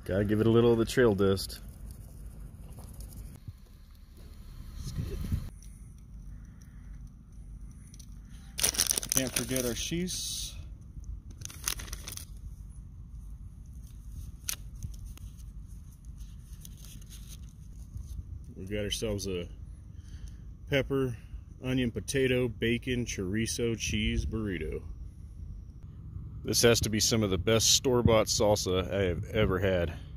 Gotta give it a little of the trail dust. Can't forget our sheaths. We've got ourselves a pepper, onion, potato, bacon, chorizo, cheese burrito. This has to be some of the best store-bought salsa I have ever had.